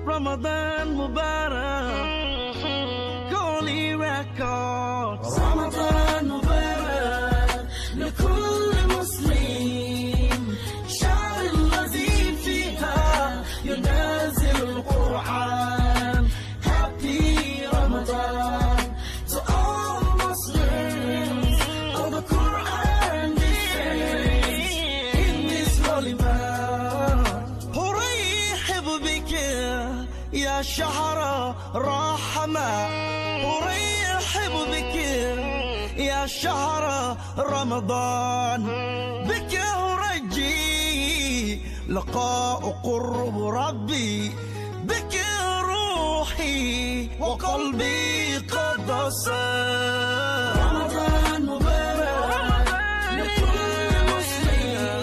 رمضان مبارك كولي ريكوردز رمضان مبارك لكل مسلم شهر الذي فيها ينزل القرآن Happy Ramadan to all Muslims of the Quran descends in this holy month أرحب بك يا شهر رحمة أرحب بك يا شهر رمضان بك أرجي لقاء قرب ربي بك روحي وقلبي قد صار رمضان مبارك لكل مسلم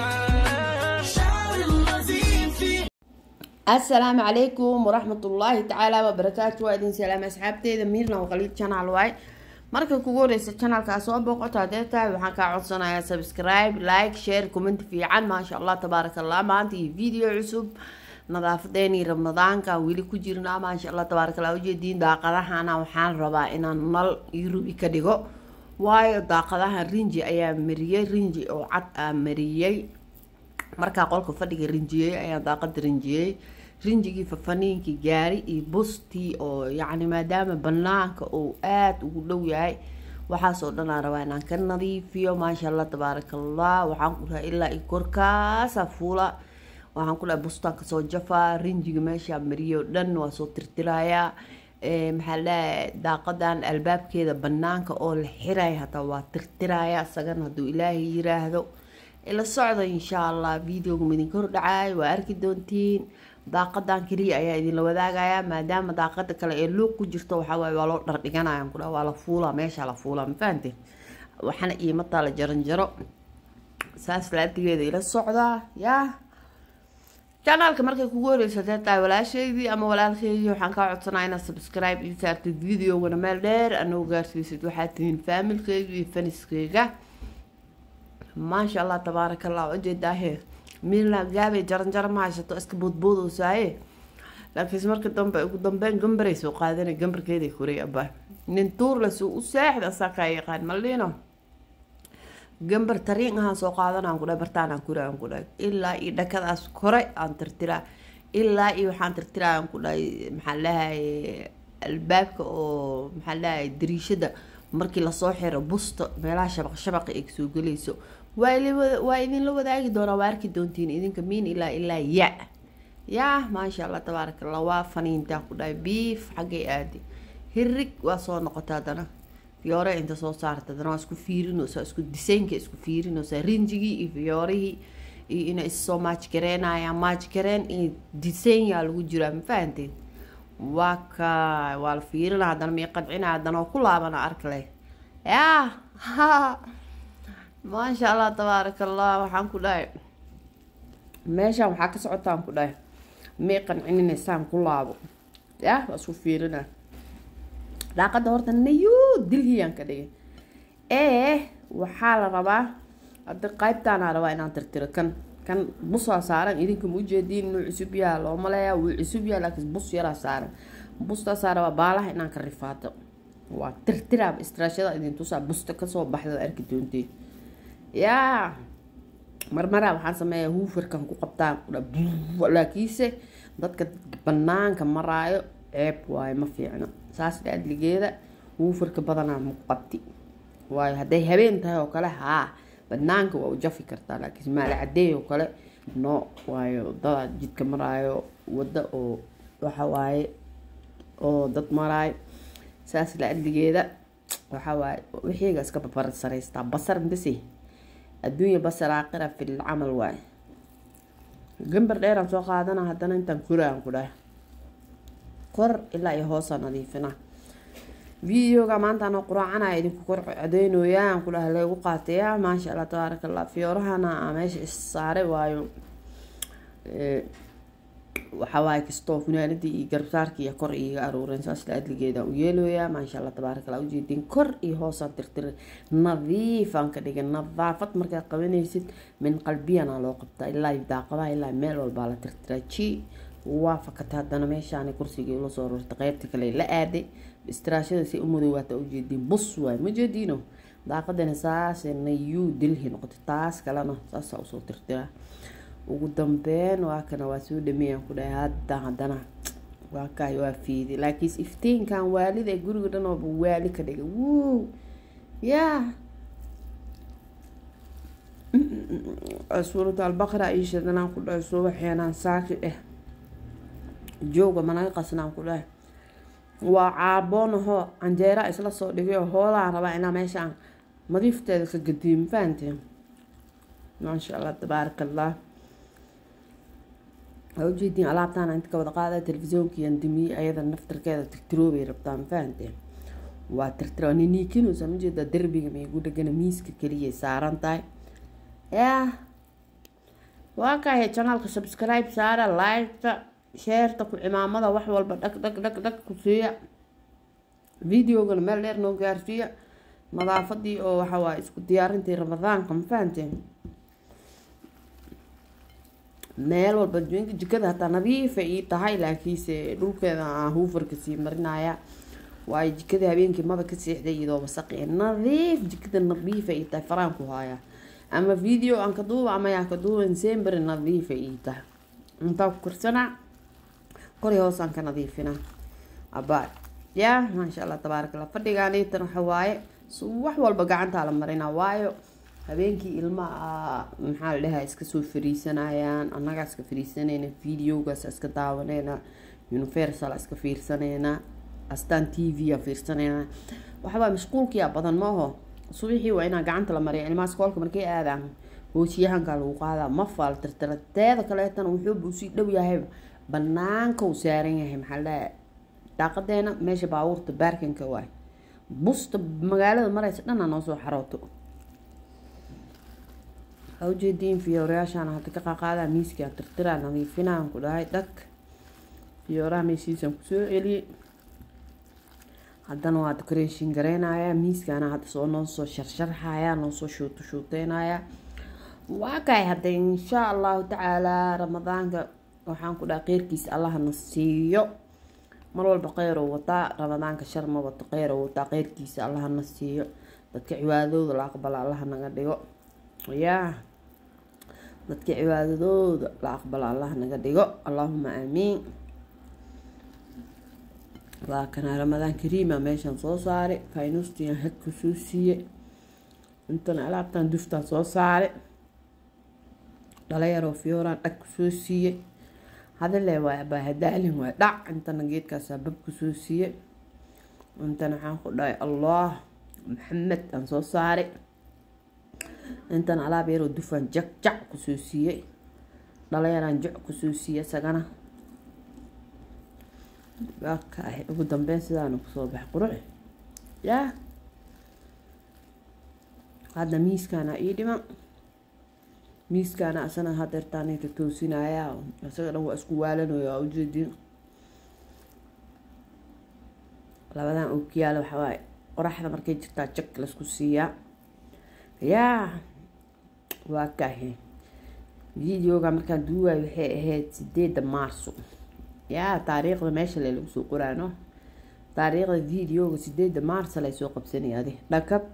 شهر الذي فيه. السلام عليكم ورحمة الله تعالى وبركاته. وإذن سلام أصحابتي ميرنا وقليل channel واي marka kugu horeysa channelka soo booqato hadeeta waxaan ka codsanayaa subscribe like share comment fiican ma sha Allah tabarakallah maanta video cusub nadaafadeeni ramadaanka wili ku jirnaa ma sha Allah tabarakallah ujeedin daaqadahana waxaan rabaa inaan nal yurubi ka dhigo waayo daaqadaha rinji ayaa mariyay rinji oo cad mariyay marka qolka fadhiga rinjiyay ayaa daaqad rinjiyay rinjigii fafaniinki gaari iyo busti oo yacni maadaama banaanka oo aad ugu dhow yahay waxaas oo dhan aan rabaa inaan ka nadiifiyo maasha Allah tabarakallah waxaan ku rahay ilaa korkaas fuula waxaan ku dhahay bustaan ka soo jafaa rinjiga meesha mariyo dhan waa soo tirtirayaa maxaa la daaqadan albaabkeeda banaanka oo la xiray hataa waa tirtirayaa isagan hadduu ilaahay yiraahdo ila socdo insha Allah videoga midin kor dhacay waa arki doontiin daaqadan kaliya ayaa idin la wadaagayaa maadaama daaqada kale ee luuq ku jirto waxa way waa loo dhar dhiganayaan ku waa la fuula meesha la fuula ma fahanteen waxana iima taala jaranjaro saas laatigeeda ila socda ya channelka markay kugu horeyso taa walaasheedii ama walaalkeedii waxaan ka codsanayaa inaad subscribe iyo saartid videogana meel dheer anoo gaarsiisid waxaad tihiin familkeedii iyo faniskeyga ما شاء الله تبارك الله وجداه ميلا جابي جرنجر ما عشتو اسك بودبود وساي لكن سمرك دمبين جمبريس وقادنا جمبر كيدي كوري أبا ننتور لسوق ساحد أساكاي قاد ملينا جمبر طريقها سوق قادنا نقول برتانا كوري نقول إلا إذا كذا كوري أن ترتلا إلا إيوحان ترتلا نقول محلها الباب أو محلها دريشة markii la soo xiro busto meelaha shabaq ay soo galayso waa idin la wadaagi doona waa arki doontiin idinka miin ilaa ya ma sha Allah tabarakallah waa faniinta ku dhaay beef xagay aadi hirig waa soo noqotaa dana fiyoore inta soo saarta dana isku fiirinayso isku disaynka isku fiirinayso rinjigi iyo fiyoorihi iyo ina soo match gareen in disayn yaa lagu jiraa ma fahanteen waka wal fiirina hadan mi qadcina hadan oo ku laabana arkale ya ma sha Allah tabarakallah waxaan ku dhaay meesha waxa ka socotaan ku dhaay mi qancininaysaan ku laabo ya wasu fiirina daaqada horta nayu dilhiyaan ka dhigay waxa la rabaa hadda qaybtaan aan rabaa inaan tirtiro kan bus saaran idinka mu jeedin inuu cusub yahay loo maleeyaa wuu cusub yahay laakiin bus yara saaran busta saaran waa baalaha inaan ka rifaato waa tirtiraab istraashada idin tusaa busta ka soo baxda arki doonteen yaa marmara waxaan sameeyaa huufarkan ku qabtaan laakiinse dadka banaanka maraayo ceeb waaye ma fiicno saas dhaadligeeda huufarka badanaa ma qabti waayo hadday habeen tahay oo kale banaanka waa u jafi kartaa laakiin maal cadeey oo kale no waayo dad jidka maraayo wada oo waxa waaye oo dad maraayo saas la adligeeda waxa waaye wixii iska babar sareysta basar bisi adduunyo basar aakhira fil amal waaye gambar dheer aan soo qaadana hadana intaan kuraan ku dhahay kor ilaa iyo hoos nadiifina videoga maanta aan quraacana idinku kor cadeynooyaan kula lagu qaataya ma sha Allah tabarakallah fiyorahana meesha saare waayo waxa waay kisto funaanadii iyo garbaarkii iyo kor iyo aruurin saas la adligeeda u yeelooya ma sha Allah tabarakallah u jeedin kor iyo hoos tirtir nadiif aan ka dhigan nadaafad marka qabanaysid min qalbiyana loo qabta ilaa daaqada ilaa meel walba la tirtiraji وافقت هذا ميشان كرسي يقول صور تغيرت كلي لا آدي استراشة سي أمودوات وجدين بصوا مجدينه daaqadana saasna yuu dilhi noqotay taas kalena saasa usoo tirtira ugu dambeyn waa kana waa soo dhameeyaan ku dhahay haddana waa kaay waa fiidi laakiin iftiinkan waalida guriga dhan oo waali ka dhigay wuu yaa suurada albaqara ay shadana ku dhahay soo waxeenaan saaki jooga manay qasnaan ku dhahay waa caabonaho canjeera isla soo dhigay hoolaan rabaa inaa meeshaan madiifteeda ka gadiim fahanteen maasha allah tabaaraka allah awjeedin alaabtaan inta ka wada qaada telefisyoonka yandimi ayada naftarkeeda tirtiroobay rabtaan fahanteen waa tirtiro ninikinu samajeeda derbiga may ugu dhagan miiska kaliya saaran tahay yaa waa kahay channelka subscribe saara like sheerta ku cimaamada wax walba dhag ku siiya videogan meel dheer noo gaarsiiya nadaafadii oo waxa waa isku diyaarintii ramadaanka ma fahanteen meel walba jikada hataa nadiif ay tahay laakiinse dhulkeeda aan huufarka sii marinaya waayo jikada habeenkii maba ka seexday iyadoo wasaqi nadiif jikada nadiif ay tahay faraan ku haya ama video aan ka duuba ama yaa ka duuban sember nadiif ay tahay intaa ku karsana kori hoosaan ka nadiifina abaa yaa maasha allah tabaaraka allah fadhigaaniitan waxa waaye wax walba gacanta la marina waayo habeenkii ilmaha maxaa la dhahaa iska soo fariisanayaan annaga iska fariisanayna videogaas iska daawanayna universal iska fiirsanayna astaan tv fiirsanayna waxa waa mashquulkiya badan maaho subaxii waa inaa gacanta la mariya ilmaha iskoolka markay aadaan hoosyahanka lagu qaadaa ma faal tirtira teeda kaleetan wuxuu usii dhow yahay banaanka uu saaran yahay maxaa la dhahaa daaqadeena meesha baabuurta baarkinka waay busta magaalada maraysa dhan noo soo xarooto awjeedin fiyoraashan hadda ka qaaqaada miiska tirtira nadiifinaan ku dhahay dhag fiyooraha meeshiisan kusoo celiyay haddana waa decoration gareynaya miiskana hadda noo soo sharxaya noo soo shuuteynaya waa kaay hadda insha allahu tacaala ramadaanka waxaan ku dhahay qeyrkiisa allaha na siiyo mar walba qeyr oo wataa ramadaanka shar ma wato qeyr oo wataa qeyrkiisa allaha na siiyo dadka cibaadadooda la aqbala allaha naga dhigo yaa dadka cibaadadooda la aqbala allaha naga dhigo allahuma aamiin waa kana ramadaan kariima meeshan soo saare faynustiyan had ku soo siiye intana alaabtan duftaan soo saare dhalinyaroo fiyooraan dhag ku soo siiye hadale waa bahadaalin waa dhac intana geedkaasa bab ku soo siiye intana waxaan ku dhahay allah maxamed aan soo saare intana alaab yaroo dufaan jac kusoo siiyey dhalinyaraan jac kusoo siiye isagana waakaah ugu dambeyn sidaana kusoo bax qurux yaa hadda miiskaana ii dhiman miiskaana asana hadeertaanayka toosinaya isaga dhan waa isku waalanaya ujeedin labadan ookiyaala waxawaaye qoraxda markay jirtaa jag laisku siiyaa yaa waa kahe videoga markaan duuwayo waxay ahayd 8 maarso yaa taariikhda meesha lagu soo qoraano taariikhda videoga 8 maarso la soo qabsanay adi dhakab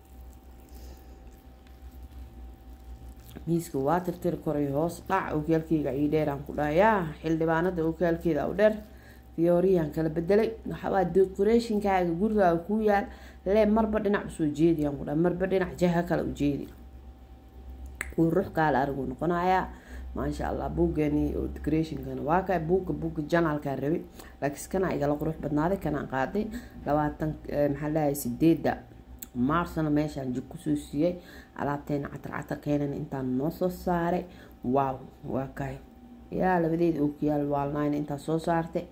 miiska waa tirtir koray hoos dhac ookaalkeyga ii dheeraan ku dhahayaa xildhibaanada ookaalkeeda u dheer fiyooriyaan kala bedelay waxawaa decorationkaaga gurigaaga ku yaal lee marba dhinac usoo jeediyaan ku dhaha marba dhinac jaha kale u jeedi uu ruux kaala arigu noqonayaa maasha allah buugani oo decorationkana waa kay buugga janaalkaa rabi laakiin kana igala qurux badnaaday kanaan qaaday 20 maxaa lahahay 8 maarsana meeshaan jig kusoo siiyey alaabteena catar keenan intaan noo soo saaray waaw waa kay yaa labadeeda ookiyaal waalnayna intaan soo saartay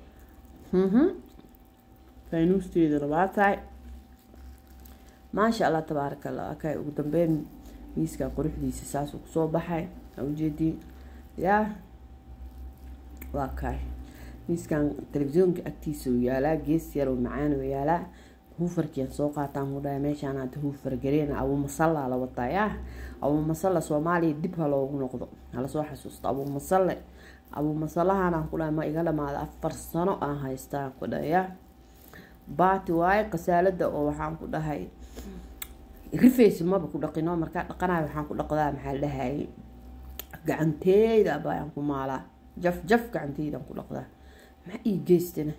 faynuusteedana waa tahay maasha allah tabaaraka allah waa kay ugu dambeyn miiska quruxdiisa saas uu kusoo baxay ujeedin yaa waa kay miiskan telefisyoonka agtiisa uu yaalaa gees yar oo macaan uu yaalaa huufarkiyan soo qaataan u dhahay meeshaan hadda huufar gareena abuu masalla la wataa yaa abuu masalla soomaaliya dib ha loogu noqdo hala soo xasuusto abuu masalla abu masalahan aan ku dhahay ma iga dhamaada 4 sano aan haystaan ku dhaya baati waay qasaalada oo waxaan ku dhahay rifeys maba ku dhaqino marka dhaqanaay waxaan ku dhaqdaa maxaa la dhahay gacanteeda baan ku maalaa jaf gacanteeda ku dhaqdaa ma ii geystana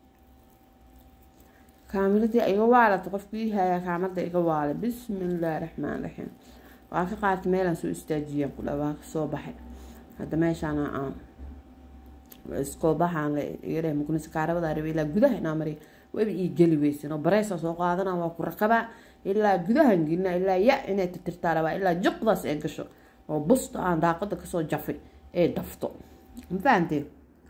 kaamirada iga waalad qofkii haya kaamirada iga waalad bismillaahir rahmaanir rahiim waa ka qaat meelan soo istaajiyay ku dhawaa soo baxay hadda meeshaan aan isko baxaan la yiraahdo mukun iskaarabada rabay ilaa gudaha inaa mari way ii gali weysano bareesa soo qaadana waa ku rakaba ilaa gudaha gilna ilaa ya inay tirtirtaa rabaa ilaa juqdaas ay gasho oo busta aan daaqada ka soo jafay ee dafto ma fahanteen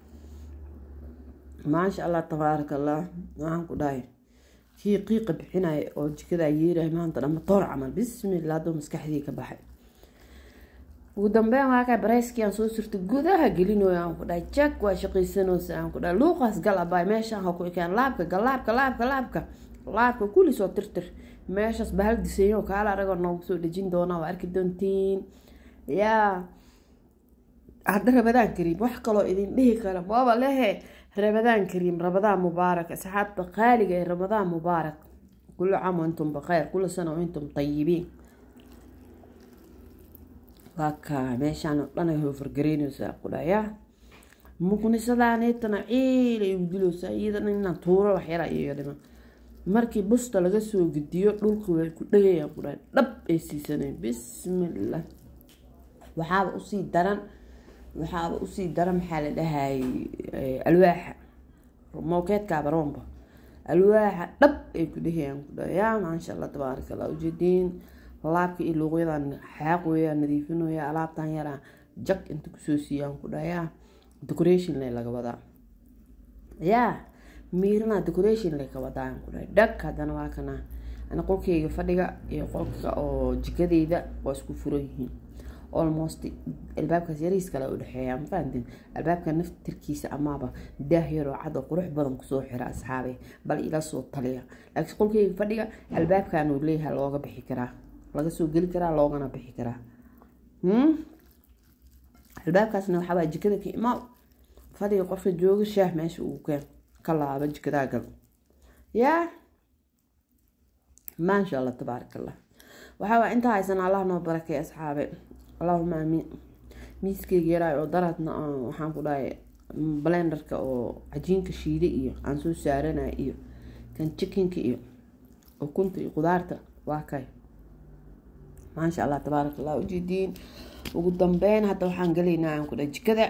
ma sha Allah tabarakallah waxaan ku dhahay kii qiiqa bixinay oo jikada yeeray maanta dhamma toor camal bismillaah doo maskaxdii ka baxay ugu dambeyn waa ka bareeskii aan soo surtay gudaha gelinooyo aan ku dhahay jag waa shaqaysanoosa aan ku dhahay luuqaas galabay meeshaan ha ku ekeen laabka kulli soo tirtir meeshaas bahal diseeyo kaala aragoo noogu soo dhejin doona waa arki doontiin yaa hadda Ramadaan Kariim wax kaloo idin dhihi kara baba lehe Ramadaan Kariim Ramadaan mubaarak asxaabta qaaliga ee Ramadaan mubaarak kullu caam wa antum bikhair kullu sana wa antum tayyibin waka meeshaan dhan ay fargareynaysaa ku dhaya muqnisadaanaytana ciilay u diloosa iyadana inaan tuuro wax yar iyo dhima markii busta laga soo gidiyo dhulku way ku dhagayaan ku dhahay dhab ay siisaneen bismillaah waxaaba u sii daran maxaa la dhahay alwaaxa mookeedka baroomba alwaaxa dhab ay ku dhagayaan ku dhaya ma sha Allah tabarakallah ujeedin laabka iyo luuqyadan xaaq weeyaan nadiifinoya alaabtan yara jag inta ku soo siiyaan ku dhaya decoration laga wadaa yaa miirna decoration laga wadaa ku dhahay dhag hadana waa kana ana qolkeyga fadhiga iyo qolka oo jikadeyda waa isku furan yihiin almost albaabkaas yariis kala u dhaxeeya ma fahantin albaabka naftirkiisa amaaba daahir oo cad oo qurux badan ku soo xira asxaabay bal ila soo taliya laakiin qolkeyga fadhiga albaabkan uu leeyahay looga bixi karaa laga soo gali karaa loogana bixi karaa albaabkaasna waxa waa jikada ka imaa fadhiga qofka jooga shaah meesha uu ka laaba jikada gal yaa ma sha Allah tabarakallah waxa waa inta haysan Allah noo barakeeyo asxaabe Allahumma amiin miiskeyga yaraa oo daradna waxaan ku dhahay blenderka oo cajiinka shiiday iyo aan soo saaranay iyo kan chickenka iyo ukunta iyo qudaarta waa kay ما شاء الله تبارك الله وجدين وقدامبين حتى وحان قلينا عنكو دا جكدا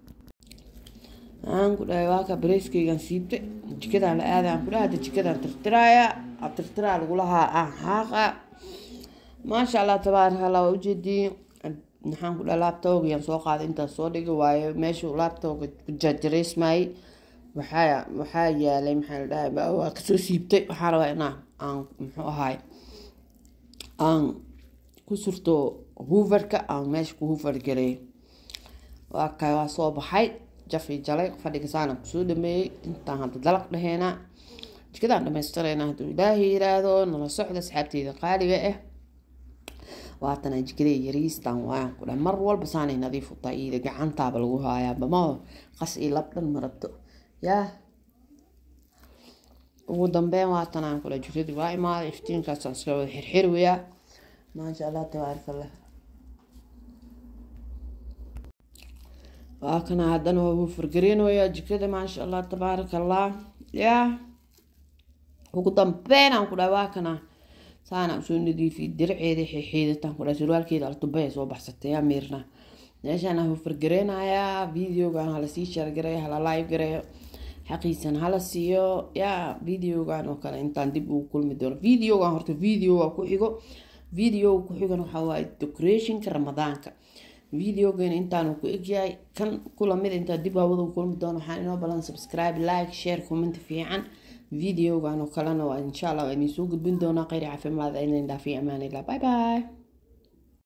عنكو دا واكا بريسكي غنسيبت جكدا على آذا عنكو دا هادا جكدا ترترايا ترترايا لقولها حاقا ما شاء الله تبارك الله وجدين نحن كل لابتوب ينسوق هذا انت صودق واي ماشي لابتوب جاجريس ماي وحايا لي محل دا بقى كسو سيبت وحاروا انا محو هاي kusurto hooverka aan meesha ku hoover galay waa kay waa soo baxay jafi jalay fadhiga saana ku soo dhameeyay intaan hadda dalaq dhaheena jikadaan dhameystirayna haduu ilaahay yiraahdo nala socda asxaabteyda qaaliga ah waatana jikada yariistan waan ku mar walba saanay nadiif u tahay gacantaaba lagu haayaa bama qas ii labdan marabto yaa ugu dambeyn waatana aan kula jikada waa imaad iftiinkaas aan soo xirxirwaya ما شاء الله تبارك الله وكان عندنا هو فرقرين ويا جكده ما شاء الله تبارك الله يا وقدام بين عن كل واكنا سانا وسون دي في درعي دي حيده تان كل سروال كده الطبيه سو بحثت يا ميرنا ليش انا هو فرقرين يا فيديو كان على سي شير غري على لايف غري حقيقة هلا سيو يا فيديو كان وكان انت دب كل مدور فيديو كان هرت فيديو اكو ايغو فيديو كحيغان waxa way decoration ka ramadaanka video gaan intaan ku eegay kan kula mid inta dib awada ku kulmi doono waxaan inoo balan subscribe like share comment fiican video gaan oo kalena waa insha Allah inii soo gudbin doona qeyri caafimaad inaan dhaafi amaanay bye bye